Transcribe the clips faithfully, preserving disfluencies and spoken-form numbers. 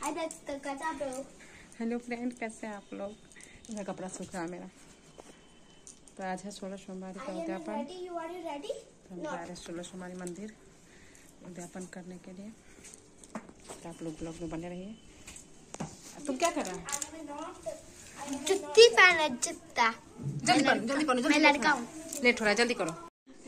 Hello friend, कैसे हैं आप लोग। मेरा कपड़ा सूख रहा है मेरा। तो आज है सोलह सोमवारी का उद्यापन। तो हम जा रहे हैं सोलह सोमवारी मंदिर उद्यापन करने के लिए। तो आप लोग ब्लॉग में बने रहिए। तुम क्या कर रहा है? जुत्ती पहना, जूता। जल्दी करो, जल्दी करो, मैं लड़का हूँ। लेट हो रहा है, जल्दी करो।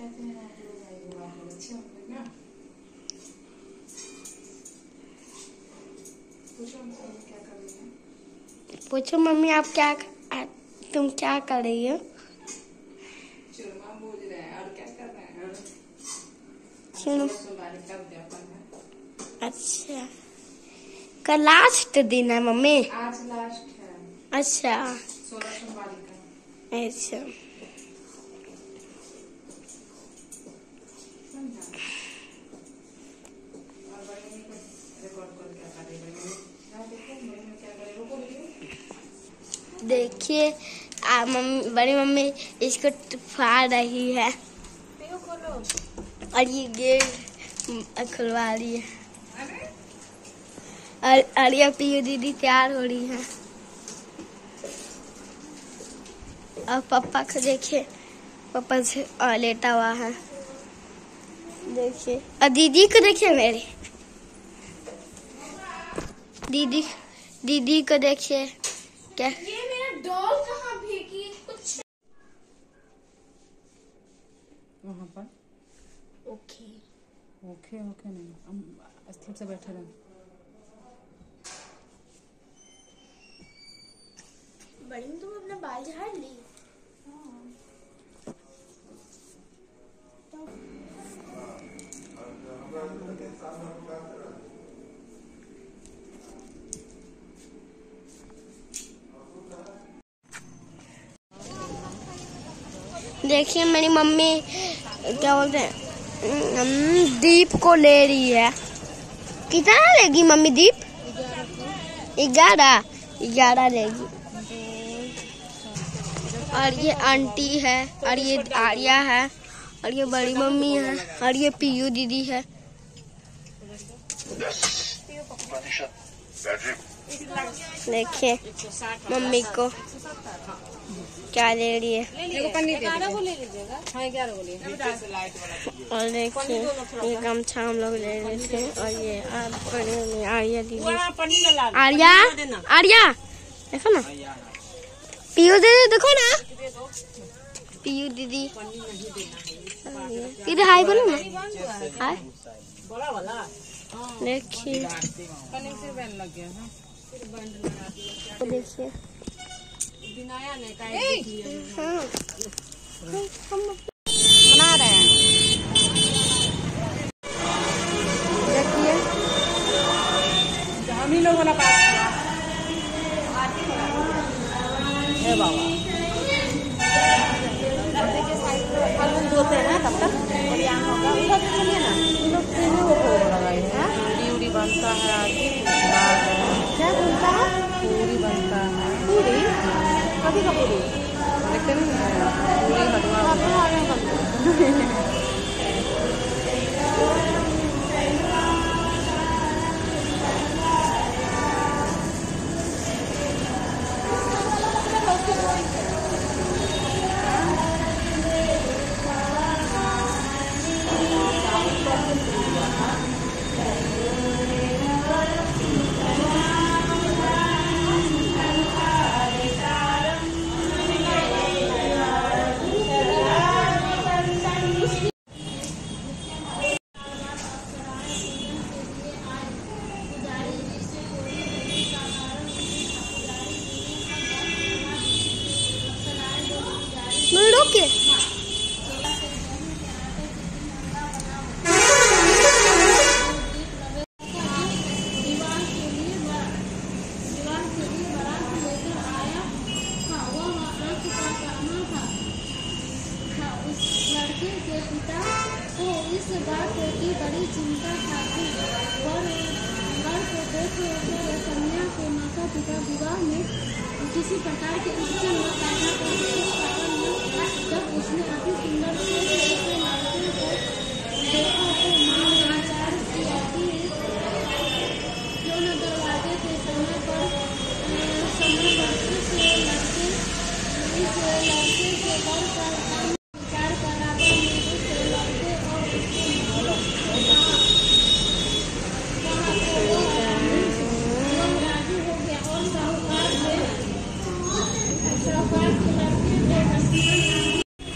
पूछो मम्मी, आप क्या तुम क्या कर रही हो? चूरमा भूज रहे हैं। और क्या कर रहे हैं? सुनो। सोमवारी का उद्यापन है। अच्छा, कल लास्ट दिन है मम्मी? आज लास्ट है। अच्छा, सोलह सोमवारी का। अच्छा। देखिए, मम्मी, बड़ी मम्मी इसको फाड़ रही है और ये गेट खुलवा रही है। और, और ये पीयू दीदी तैयार हो रही है। और पापा को देखिए, पापा से लेटा हुआ है। देखिए, और दीदी को देखिए, मेरी दीदी दीदी को देखिए। क्या ये मेरा डॉल कहाँ फेंकी? कुछ वहाँ पर ओके ओके ओके नहीं, हम स्थल से बैठे रहे। बड़ी में तुम अपना बाल झाड़ ली। देखिए, मेरी मम्मी क्या बोलते हैं, दीप को ले रही है। कितना लेगी मम्मी दीप? ग्यारह ग्यारह लेगी। और ये आंटी है, और ये आर्या है, और ये बड़ी मम्मी है, और ये पीयू दीदी है। देखिए मम्मी को क्या ले रही है। और देखिए, ये गमछा हम लोग ले रहे थे। और ये आर्या दीदी, आर्या आर्या देखो ना, पीयू दीदी देखो ना, पीयू दीदी दीदी हाय बोलो ना, हाय। देखिए देखिए हाँ, हम बना रहे हैं। देखिए, हम ही लोग वाला बात है बाबा। धोते हैं तब तक होगा। उधर सुनिए ना, इन लोग तीनों को भोग लगाए हैं। पूरी उड़ी बनता है आज। क्या बनता है? पूरी बनता है। पूरी कभी का पूरी, लेकिन पूरी हलवा के के पिता को इस बात की बड़ी चिंता थी। वर को देख कर कन्या के माता पिता विवाह में किसी प्रकार के अड़चन न पैदा करने के कारण जब उसने अति सुंदर से लड़के को देखा तो मां आचार किया कि क्यों न दरवाजे से लड़के से बढ़कर अन्य विचार कराकर मेरे से लड़के और उसके लोग राजी हो गया और साहूकार ने साहूकार के लड़के को लक्ष्मण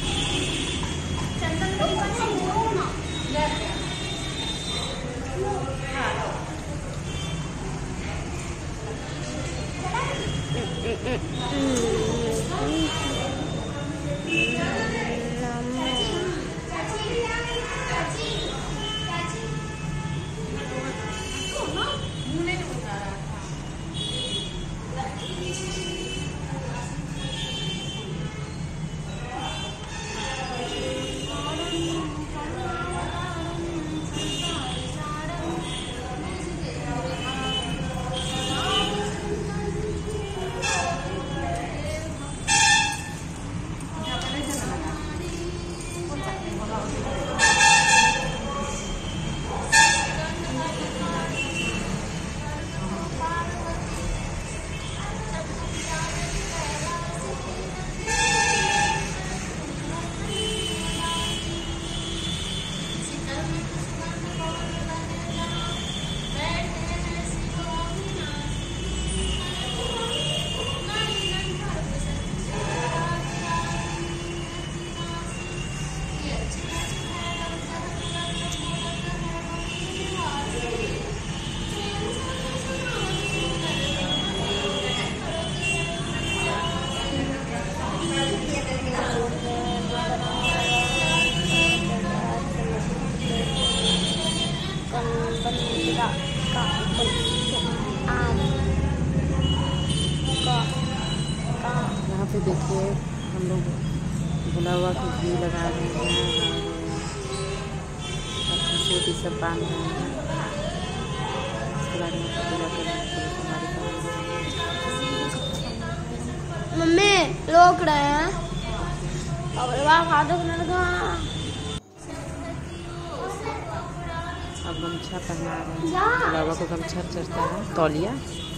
यहाँ पे देखिए हम लोग भुना हुआ की घी लगा रहे हैं और छोटी सब बांध रहे हैं। इसके बाद में पूजा करेंगे। मम्मी रोक रहे हैं और खादो लगा। अब गमछा पहना रहे हैं। बाबा को गमछा चढ़ता है, तौलिया।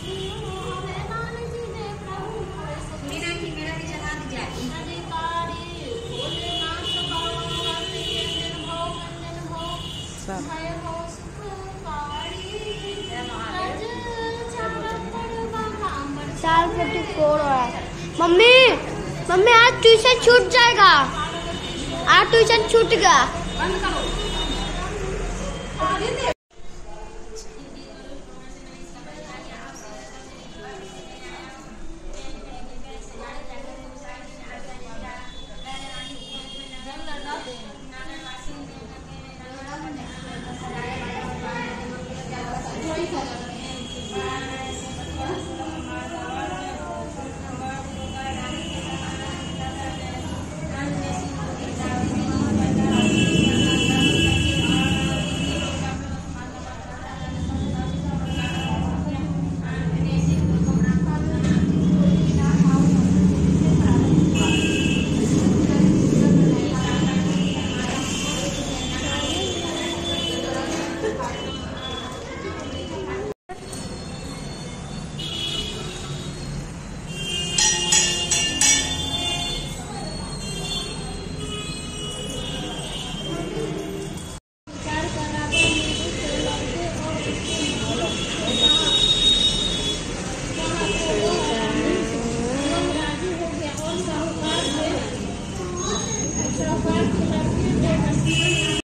चार फोर्टी फोर हो रहा है। मम्मी मम्मी आज ट्यूशन छूट जाएगा। आज ट्यूशन छूट गया।